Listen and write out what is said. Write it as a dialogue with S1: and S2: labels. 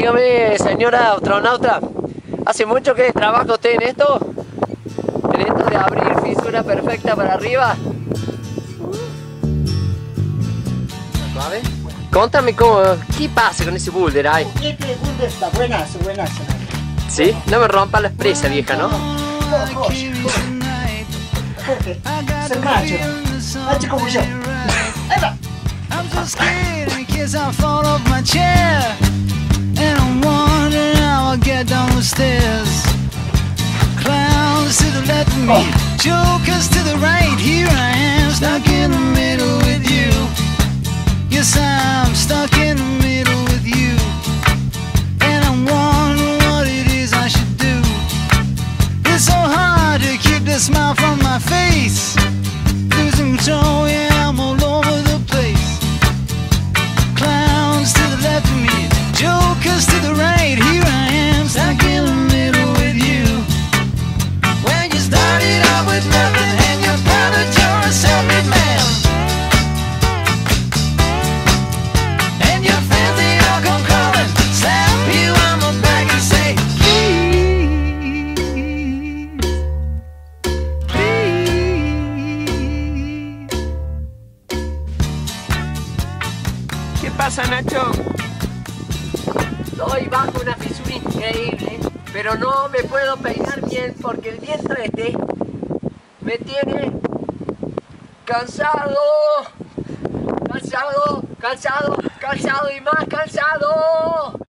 S1: Dígame, señora astronauta, ¿hace mucho que trabaja usted en esto? ¿En esto de abrir fisura perfecta para arriba? ¿Suave? Contame qué pasa con ese boulder ahí.
S2: Este boulder está buenazo.
S1: ¿Sí? No me rompa la expresa, vieja, ¿no?
S2: Jorge, ser macho como yo. Ahí va.
S3: I'm so scared in case I fall off my chair, and I'm wondering how I'll get down the stairs. Clowns to the left of me, jokers to the right. Here I am, stuck in the middle with you. Yes, I'm stuck in the middle with you, and I'm wondering what it is I should do. It's so hard to keep the smile from my face. Losing control, yeah, I'm all over the place. Clowns to the left of me, jokers to the right. Here I am, stuck in the middle with you. When you started out with nothing and you found that you're a self-made man, and your friends they all come crawling, slap you on the back and say, please, please.
S1: ¿Qué pasa, Nacho? Estoy bajo una fisura increíble, pero no me puedo peinar bien porque el viento este me tiene cansado y más cansado.